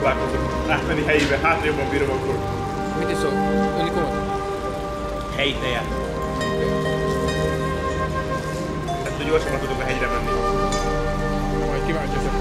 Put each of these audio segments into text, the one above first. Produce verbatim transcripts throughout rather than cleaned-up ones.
próbálkozok átmenni helyébe, hát jobban bírom akkor. Mit iszol? Unikomot? Helyi tejet. Tehát, hogy gyorsabban tudok a hegyre menni. Majd kíváncsi ezek.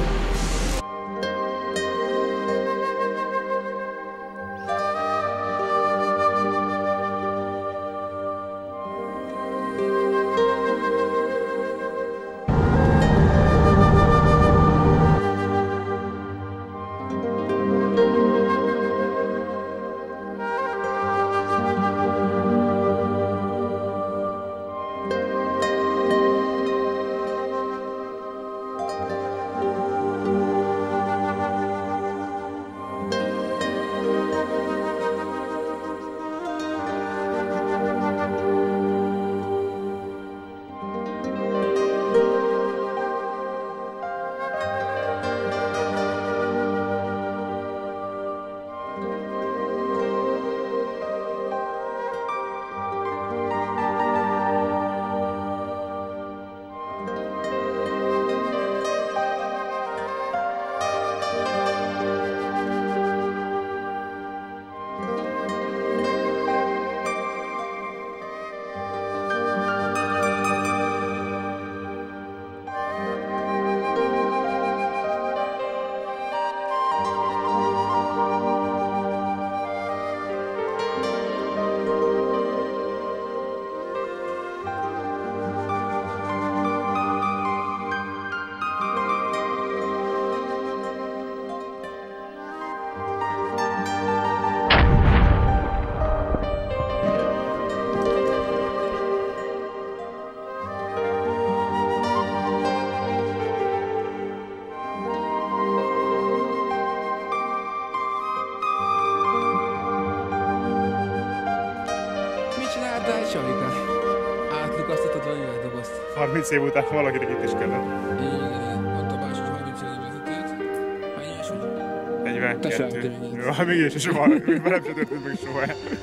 Átlukasztatod valamivel a dobozt. harminc év után valakinek itt is kellett. Igen, ott a básos harminc év vezetőt. Hány éves vagy? negyvenkettő. Jó, hát mégis soha, velem sem történt meg soha.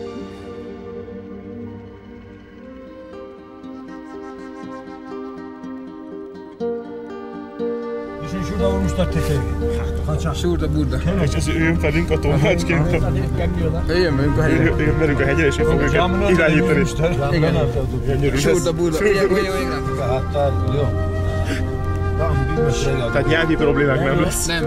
És oda úrustat tekerni. Surda burda. És ez jön velünk a tolmácsként. Jöjjön velünk a hegyre. Jön velünk a hegyre, és én fogjuk irányítani. Igen. Surda burda. Ilyen, olyan, olyan. Tehát nyelvi problémák nem lesz. Nem.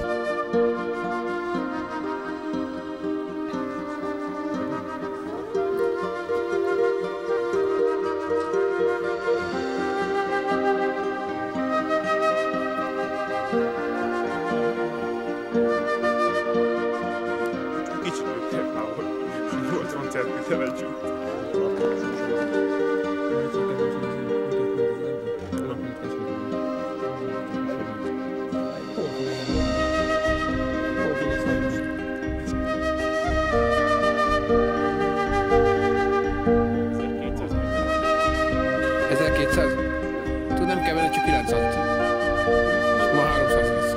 ezerkétszáz? Tud, nem kell venni, csak kilencszáz. Ma háromszáz lesz.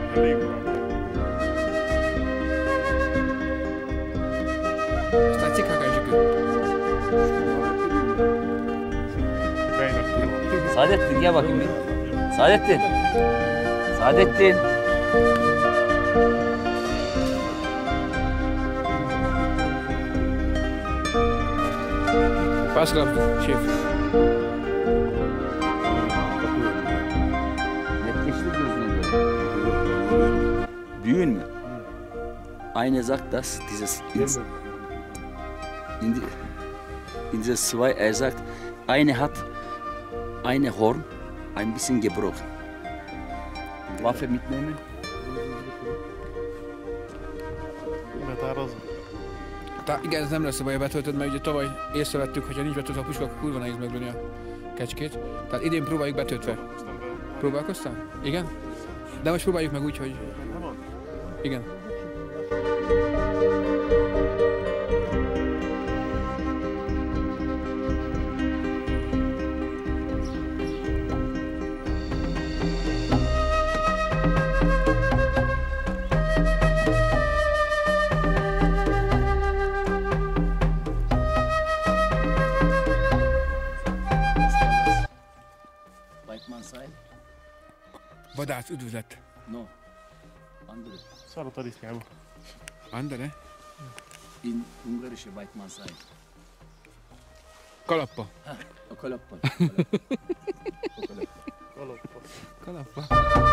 Aztán cikkákán zsükött. Saadettin gel bakayım bir. Saadettin. Saadettin. Pascal, şef. Netleşti gözüne göre. Düğün mü? Eine sagt, dass dieses ins, in, die, in diese zwei, er sagt, eine hat eine Horn ein bisschen gebrochen. Waffe mitnehmen? Tá, igen, ez nem lesz a baj, ha betöltöd, mert ugye tavaly észrevettük, hogyha nincs betöltve a puska, akkor kurva nehéz meglőni a kecskét. Tehát idén próbáljuk betöltve. Próbálkoztál? Igen? De most próbáljuk meg úgy, hogy... Igen. Weidmannsheil? Vadász üdvözlet. No. Andere. Szarot a diszkába. Andere? In ungarische weiß man sein. Kalappa. Ha, a kalappa. Kalappa. Kalappa.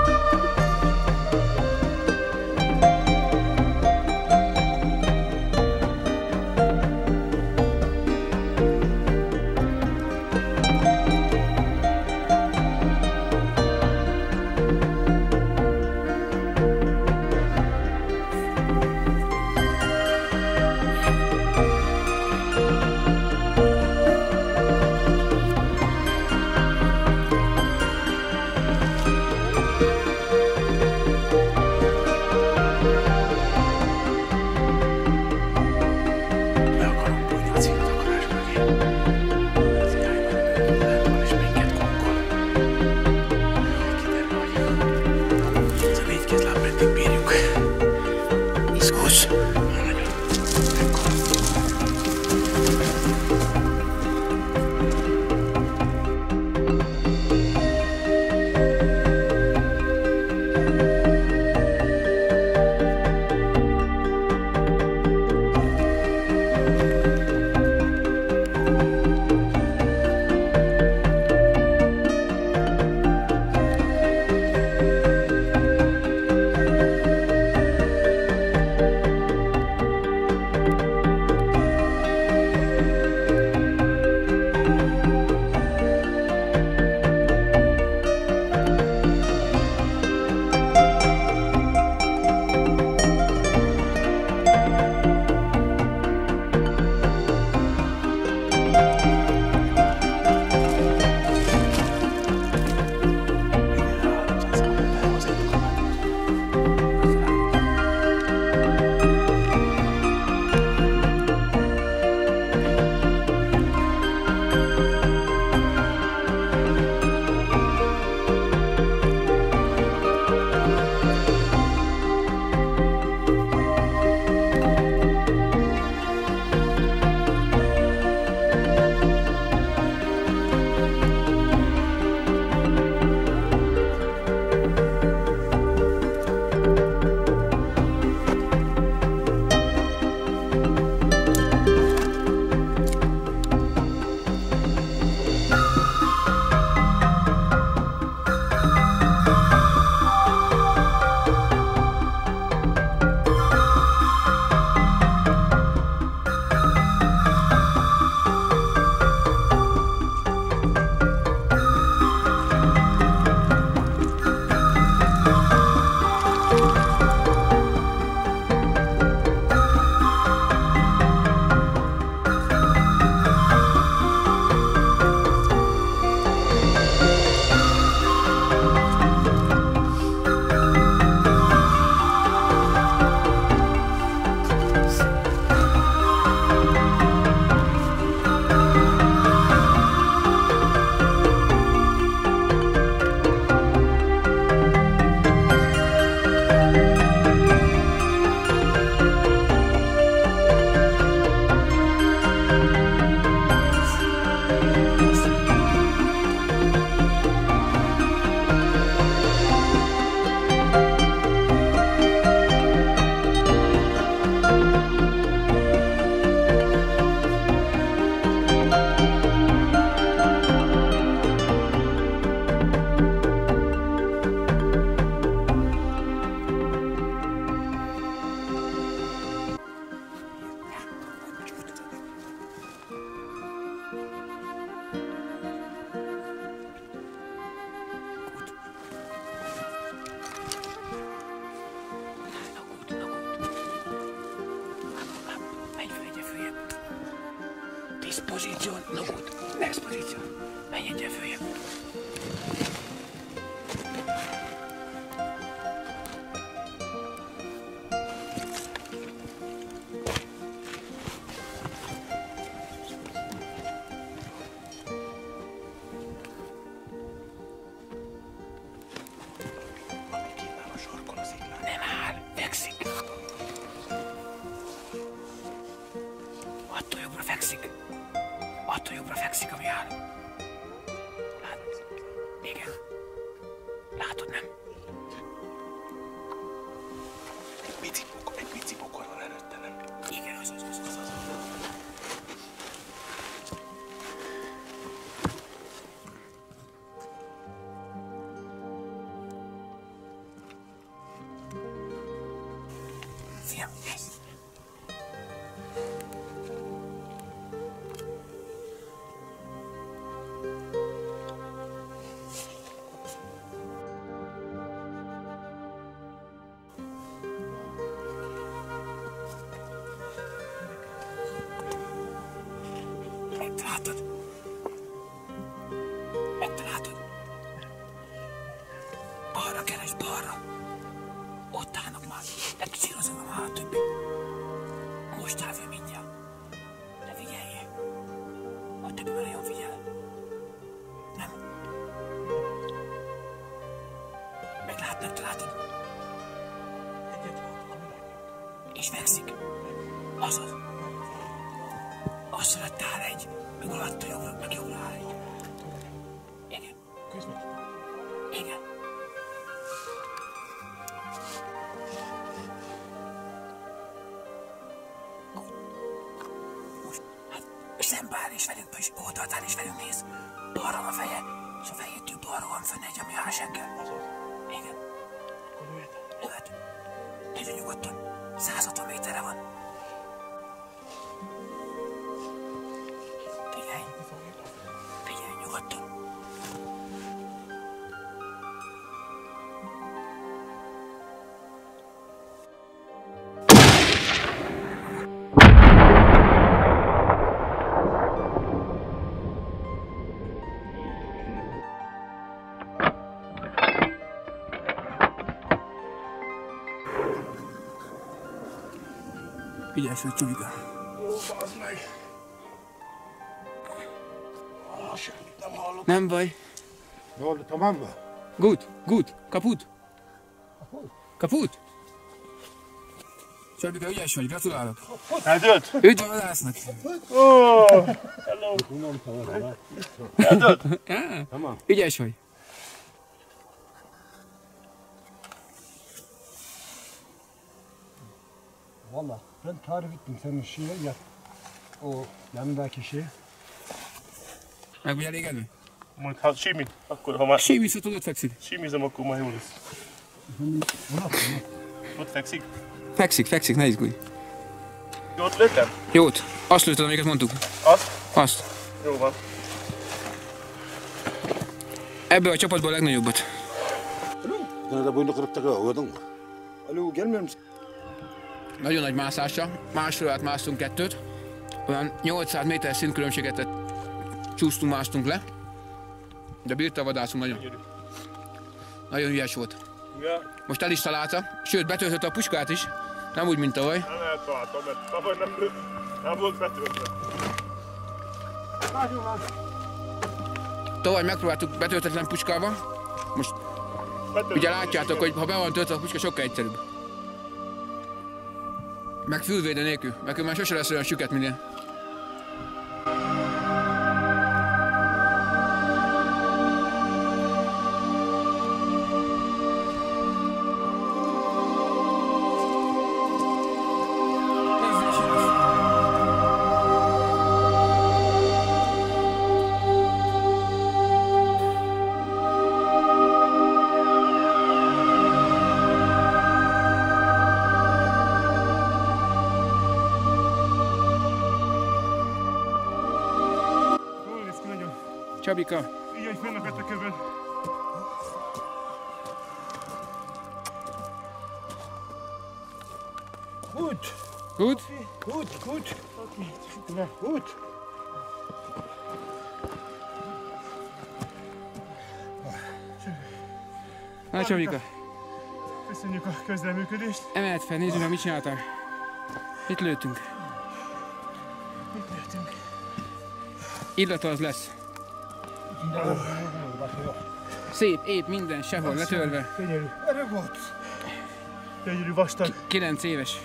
Position, na gut. Next position. Menj egyet följebb. Nem áll, fekszik. Attól jobbra fekszik. Attól jobbra fekszik, ami áll. Látod? Igen. Látod, nem? fiam, nézd. Megtaláltad? Megtaláltad? Balra keresd, balra. Ott állnak már. Megcélozom már a többi. Most áll ő mindjárt. De figyeljél. A többi már nagyon figyel. Nem. Meglát, megtaláltad. És fekszik. Azaz. Azt fölött áll egy, meg alatta jobbra, meg jobbra áll egy. Igen. Igen. Most, hát szembe áll és velünk, és oldalt áll és velünk néz. Balra van a feje, és a fejétől balra van fönn egy, ami áll a seggel. Igen. Lőhet. Nagyon nyugodtan. száz hatvan méterre van. Figyelj. Figyelj nyugodtan. Figyelj, hogy Csubika. Nem baj. Jól, tamam mı? Gut, gut. Kaput. Kaput. Csabika, ügyes vagy, gratulálok. Eldőlt? Üdv a vadásznak. Oh, hello. Eldőlt? Ja, ügyes vagy. Valla ben tarif ettim senin şeye ya. O yanındaki şey. Meg vagy elégedve? Mondj, hát simi, akkor ha már Sémi viszont ott fekszik. simizom, akkor már jó lesz. Ott fekszik? Fekszik, fekszik, ne izgulj. Jót lőttem? Jót. Azt lőtted, amiket mondtuk. Azt? Azt. Jó van. Ebből a csapatból a legnagyobbat. Nerede boyunu kırıp da gördün mü? Alo gelmiyor musun? Nagyon nagy mászásra. Másfél órát másztunk kettőt. Olyan nyolcszáz méter szintkülönbséget csúsztunk, másztunk le. De bírta a vadászunk nagyon. Gyönyörű. Nagyon ügyes volt. Ja, Most el is találta, sőt betöltötte a puskát is. Nem úgy, mint tavaly. nem eltaláltam, mert tavaly nem, nem volt betöltve. Tavaly megpróbáltuk betöltetlen puskával. Most ugye látjátok, hogy ha be van töltve a puska, sokkal egyszerűbb. Meg fülvédő nélkül, meg ő már sose lesz olyan süket, mint én. Jól néz ki nagyon. Csabika, Így, hogy fönnakadt a kövön. Gut, gut? gut, gut. Na, gut. Na Csabika, Köszönjük a közreműködést. emelt fel, nézzük meg, mit csináltál. Mit lőttünk? Mit lőttünk? Illata az lesz. Szép, épp, minden, sehol, letörve. Gyönyörű. Erre volt. Gyönyörű vastag. Kilenc éves.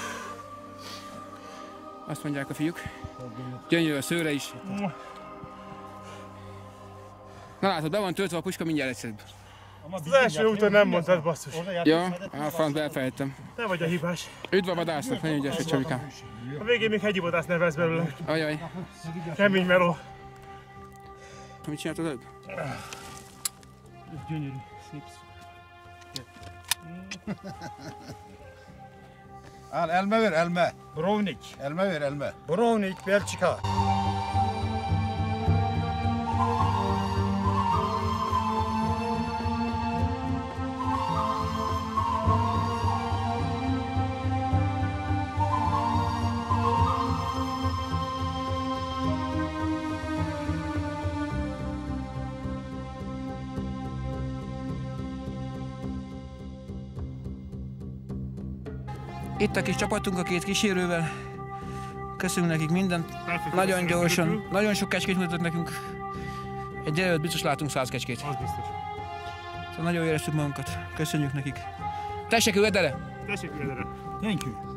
Azt mondják a fiúk. Gyönyörű a szőre is. Na látod, be van töltve a puska, mindjárt egyszerűbb. Az első úton nem mondtad, basszus. Ja, a franc, elfelejtettem. Te vagy a hibás. Üdv a vadásznak, nagyon ügyes vagy, Csabikám. A végén még hegyi vadász nevelsz belőle. Ajaj, Kemény meló. mit csináltad előbb? Gyönyörű. Szép. Al elma ver elma. Brownik. Elma ver elma. Brownik Belçika. Itt a kis csapatunk a két kísérővel. Köszönjük nekik mindent. Nagyon gyorsan, nagyon sok kecskét mutatott nekünk. Egy délelőtt biztos látunk száz kecskét. Az biztos. Szóval nagyon éreztük magunkat. Köszönjük nekik. Tessék, jöjjed erre! Tessék, jöjjed erre. Thank you.